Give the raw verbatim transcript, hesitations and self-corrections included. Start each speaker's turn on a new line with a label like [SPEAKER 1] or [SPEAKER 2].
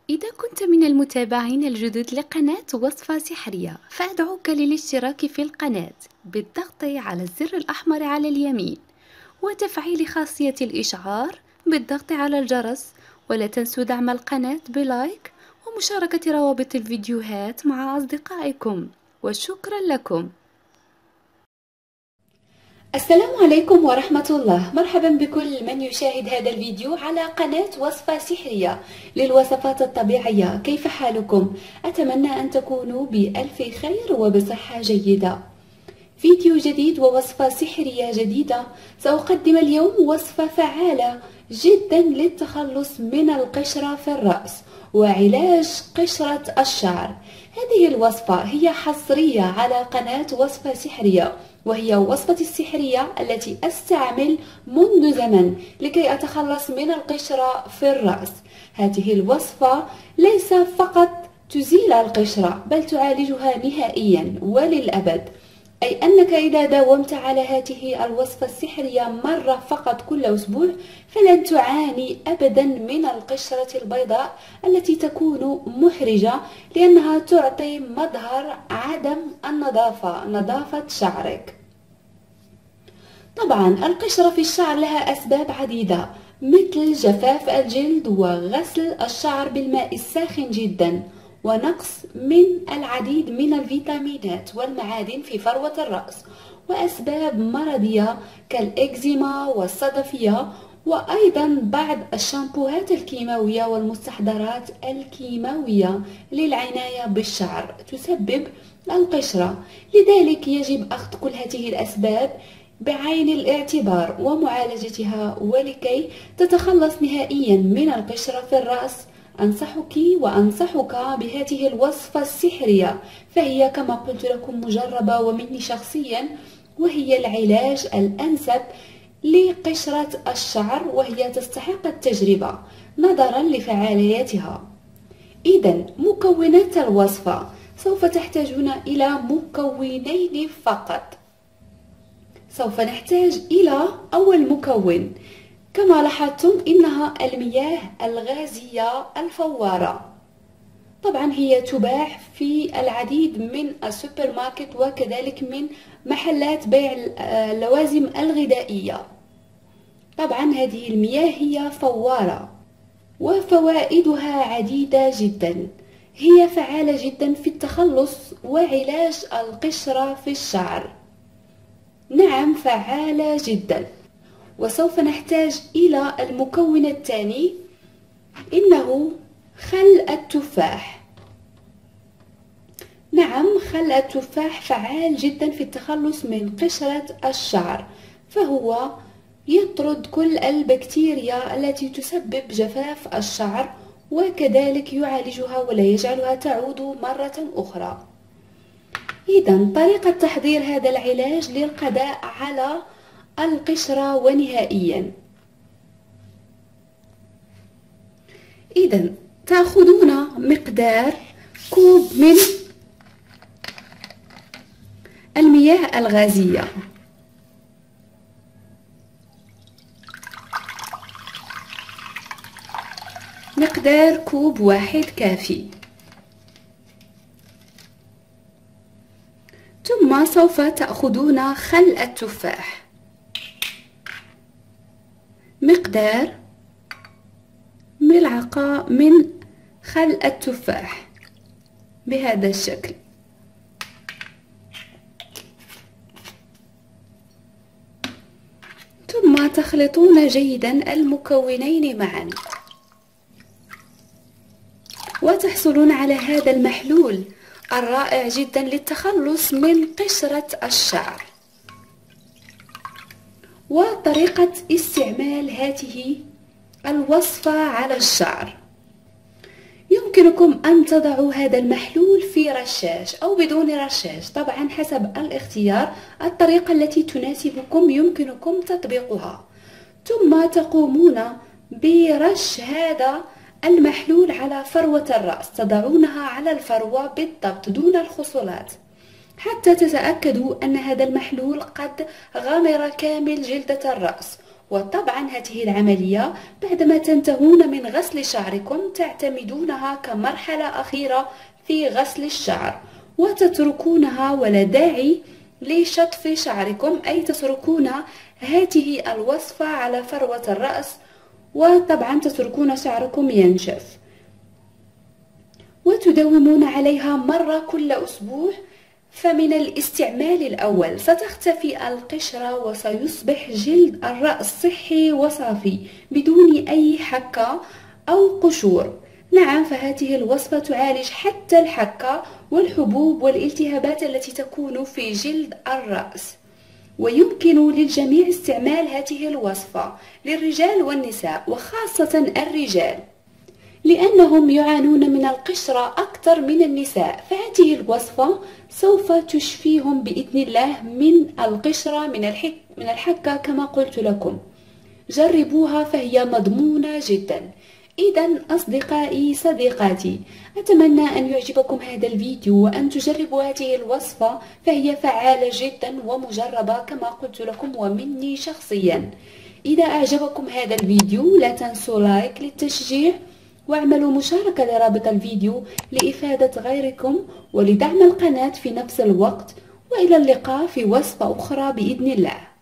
[SPEAKER 1] إذا كنت من المتابعين الجدد لقناة وصفة سحرية فأدعوك للاشتراك في القناة بالضغط على الزر الأحمر على اليمين وتفعيل خاصية الإشعار بالضغط على الجرس. ولا تنسوا دعم القناة بلايك ومشاركة روابط الفيديوهات مع أصدقائكم، وشكرا لكم.
[SPEAKER 2] السلام عليكم ورحمة الله. مرحبا بكل من يشاهد هذا الفيديو على قناة وصفة سحرية للوصفات الطبيعية. كيف حالكم؟ أتمنى أن تكونوا بألف خير وبصحة جيدة. فيديو جديد ووصفة سحرية جديدة. سأقدم اليوم وصفة فعالة جدا للتخلص من القشرة في الرأس وعلاج قشرة الشعر. هذه الوصفة هي حصرية على قناة وصفة سحرية، وهي وصفتي السحرية التي أستعمل منذ زمن لكي أتخلص من القشرة في الرأس. هذه الوصفة ليس فقط تزيل القشرة بل تعالجها نهائيا وللأبد، أي أنك إذا داومت على هذه الوصفة السحرية مرة فقط كل أسبوع فلن تعاني أبدا من القشرة البيضاء التي تكون محرجة، لأنها تعطي مظهر عدم النظافة، نظافة شعرك. طبعا القشرة في الشعر لها أسباب عديدة، مثل جفاف الجلد وغسل الشعر بالماء الساخن جدا ونقص من العديد من الفيتامينات والمعادن في فروة الرأس، وأسباب مرضية كالإكزيما والصدفية، وأيضا بعض الشامبوهات الكيماوية والمستحضرات الكيماوية للعناية بالشعر تسبب القشرة. لذلك يجب أخذ كل هذه الأسباب بعين الاعتبار ومعالجتها، ولكي تتخلص نهائيا من القشرة في الرأس أنصحك وأنصحك بهذه الوصفة السحرية، فهي كما قلت لكم مجربة ومني شخصيا، وهي العلاج الأنسب لقشرة الشعر، وهي تستحق التجربة نظرا لفعاليتها. إذن مكونات الوصفة: سوف تحتاجون إلى مكونين فقط. سوف نحتاج إلى أول مكون كما لاحظتم إنها المياه الغازية الفوارة. طبعا هي تباع في العديد من السوبر ماركت وكذلك من محلات بيع اللوازم الغذائية. طبعا هذه المياه هي فوارة وفوائدها عديدة جدا. هي فعالة جدا في التخلص وعلاج القشرة في الشعر. نعم فعالة جدا. وسوف نحتاج إلى المكون الثاني، إنه خل التفاح. نعم خل التفاح فعال جدا في التخلص من قشرة الشعر، فهو يطرد كل البكتيريا التي تسبب جفاف الشعر، وكذلك يعالجها ولا يجعلها تعود مرة أخرى. إذن طريقة تحضير هذا العلاج للقضاء على القشرة ونهائيا: إذن تأخذون مقدار كوب من المياه الغازية، مقدار كوب واحد كافي. ثم سوف تأخذون خل التفاح، مقدار ملعقة من خل التفاح بهذا الشكل. ثم تخلطون جيدا المكونين معا وتحصلون على هذا المحلول الرائع جدا للتخلص من قشرة الشعر. وطريقة استعمال هذه الوصفة على الشعر: يمكنكم أن تضعوا هذا المحلول في رشاش أو بدون رشاش، طبعا حسب الاختيار. الطريقة التي تناسبكم يمكنكم تطبيقها. ثم تقومون برش هذا المحلول على فروة الرأس، تضعونها على الفروة بالضبط دون الخصلات، حتى تتأكدوا أن هذا المحلول قد غمر كامل جلدة الرأس، وطبعا هذه العملية بعدما تنتهون من غسل شعركم تعتمدونها كمرحلة أخيرة في غسل الشعر وتتركونها، ولا داعي لشطف شعركم، أي تتركون هذه الوصفة على فروة الرأس، وطبعا تتركون شعركم ينشف وتداومون عليها مرة كل أسبوع. فمن الاستعمال الأول ستختفي القشرة وسيصبح جلد الرأس صحي وصافي بدون أي حكة أو قشور. نعم، فهذه الوصفة تعالج حتى الحكة والحبوب والالتهابات التي تكون في جلد الرأس، ويمكن للجميع استعمال هذه الوصفة للرجال والنساء، وخاصة الرجال لأنهم يعانون من القشرة أكثر من النساء. فهذه الوصفة سوف تشفيهم بإذن الله من القشرة من الحك من الحكة كما قلت لكم. جربوها فهي مضمونة جدا. إذا أصدقائي صديقاتي، أتمنى أن يعجبكم هذا الفيديو وأن تجربوا هذه الوصفة، فهي فعالة جدا ومجربة كما قلت لكم ومني شخصيا. إذا أعجبكم هذا الفيديو لا تنسوا لايك للتشجيع، واعملوا مشاركة لرابط الفيديو لإفادة غيركم ولدعم القناة في نفس الوقت. وإلى اللقاء في وصفة أخرى بإذن الله.